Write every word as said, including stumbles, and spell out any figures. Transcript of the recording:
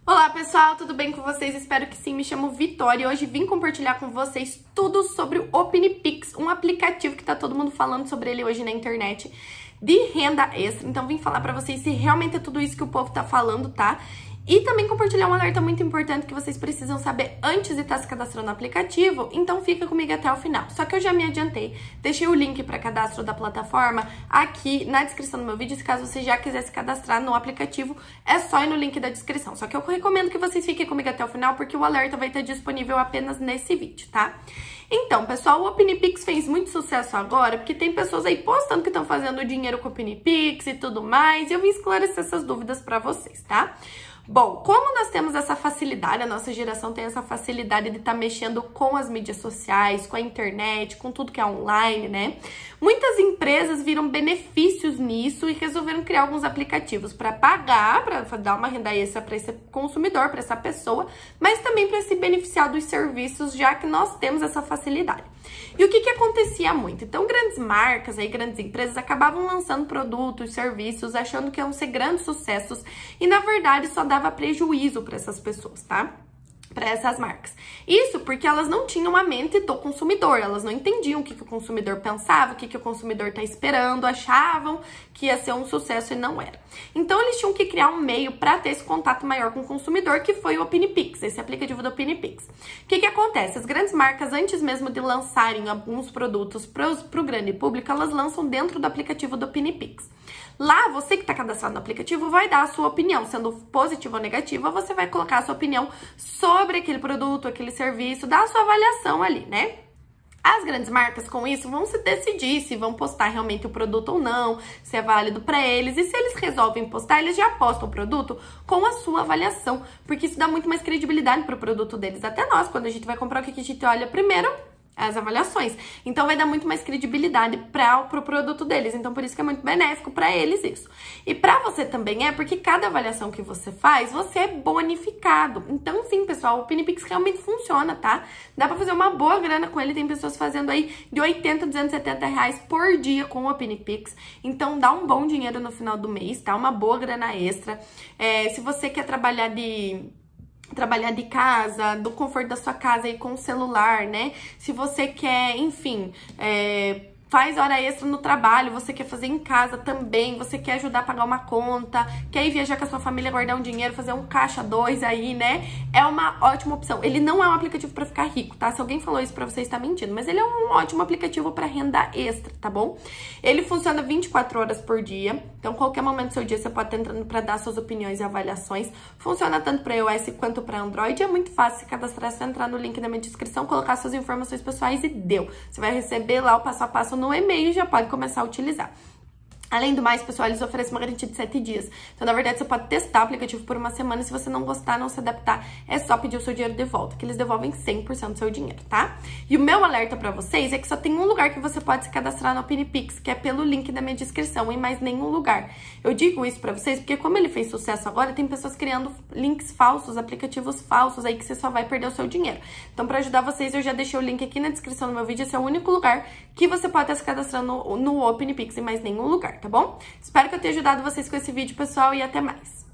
Olá pessoal, tudo bem com vocês? Espero que sim, me chamo Vitória e hoje vim compartilhar com vocês tudo sobre o OpiniPix, um aplicativo que tá todo mundo falando sobre ele hoje na internet de renda extra. Então vim falar pra vocês se realmente é tudo isso que o povo tá falando, tá? E também compartilhar um alerta muito importante que vocês precisam saber antes de estar se cadastrando no aplicativo, então fica comigo até o final. Só que eu já me adiantei, deixei o link para cadastro da plataforma aqui na descrição do meu vídeo, se caso você já quiser se cadastrar no aplicativo, é só ir no link da descrição. Só que eu recomendo que vocês fiquem comigo até o final, porque o alerta vai estar disponível apenas nesse vídeo, tá? Então, pessoal, o OpiniPix fez muito sucesso agora, porque tem pessoas aí postando que estão fazendo dinheiro com o OpiniPix e tudo mais, e eu vim esclarecer essas dúvidas para vocês, tá? Bom, como nós temos essa facilidade, a nossa geração tem essa facilidade de estar tá mexendo com as mídias sociais, com a internet, com tudo que é online, né? Muitas empresas viram benefícios nisso e resolveram criar alguns aplicativos para pagar, para dar uma renda extra para esse consumidor, para essa pessoa, mas também para se beneficiar dos serviços, já que nós temos essa facilidade. E o que que acontecia muito? Então, grandes marcas, aí, grandes empresas acabavam lançando produtos, serviços, achando que iam ser grandes sucessos e, na verdade, só dava prejuízo para essas pessoas, tá? Para essas marcas. Isso porque elas não tinham a mente do consumidor, elas não entendiam o que, que o consumidor pensava, o que, que o consumidor está esperando, achavam que ia ser um sucesso e não era. Então, eles tinham que criar um meio para ter esse contato maior com o consumidor, que foi o OpiniPix, esse aplicativo do OpiniPix. O que, que acontece? As grandes marcas, antes mesmo de lançarem alguns produtos para o grande público, elas lançam dentro do aplicativo do OpiniPix. Lá, você que está cadastrado no aplicativo vai dar a sua opinião, sendo positiva ou negativa, você vai colocar a sua opinião sobre aquele produto, aquele serviço, dar a sua avaliação ali, né? As grandes marcas, com isso, vão se decidir se vão postar realmente o produto ou não, se é válido para eles. E se eles resolvem postar, eles já postam o produto com a sua avaliação, porque isso dá muito mais credibilidade para o produto deles. Até nós, quando a gente vai comprar, o que a gente olha primeiro? As avaliações. Então, vai dar muito mais credibilidade para o pro produto deles. Então, por isso que é muito benéfico para eles isso. E para você também é, porque cada avaliação que você faz, você é bonificado. Então, sim, pessoal, o OpiniPix realmente funciona, tá? Dá para fazer uma boa grana com ele. Tem pessoas fazendo aí de oitenta, duzentos e setenta reais por dia com o OpiniPix. Então, dá um bom dinheiro no final do mês, tá? Uma boa grana extra. É, se você quer trabalhar de... trabalhar de casa, do conforto da sua casa aí com o celular, né? Se você quer, enfim, é, faz hora extra no trabalho, você quer fazer em casa também, você quer ajudar a pagar uma conta, quer ir viajar com a sua família, guardar um dinheiro, fazer um caixa dois aí, né? É uma ótima opção. Ele não é um aplicativo pra ficar rico, tá? Se alguém falou isso pra você, está mentindo. Mas ele é um ótimo aplicativo pra renda extra, tá bom? Ele funciona vinte e quatro horas por dia. Então, qualquer momento do seu dia, você pode estar entrando pra dar suas opiniões e avaliações. Funciona tanto pra iOS quanto pra Android. É muito fácil se cadastrar, é só entrar no link da minha descrição, colocar suas informações pessoais e deu. Você vai receber lá o passo a passo no e-mail e já pode começar a utilizar. Além do mais, pessoal, eles oferecem uma garantia de sete dias. Então, na verdade, você pode testar o aplicativo por uma semana. E se você não gostar, não se adaptar, é só pedir o seu dinheiro de volta, que eles devolvem cem por cento do seu dinheiro, tá? E o meu alerta pra vocês é que só tem um lugar que você pode se cadastrar no OpiniPix, que é pelo link da minha descrição, em mais nenhum lugar. Eu digo isso pra vocês porque, como ele fez sucesso agora, tem pessoas criando links falsos, aplicativos falsos, aí que você só vai perder o seu dinheiro. Então, pra ajudar vocês, eu já deixei o link aqui na descrição do meu vídeo. Esse é o único lugar que você pode estar se cadastrando no, no OpiniPix, em mais nenhum lugar, tá bom? Espero que eu tenha ajudado vocês com esse vídeo, pessoal, e até mais!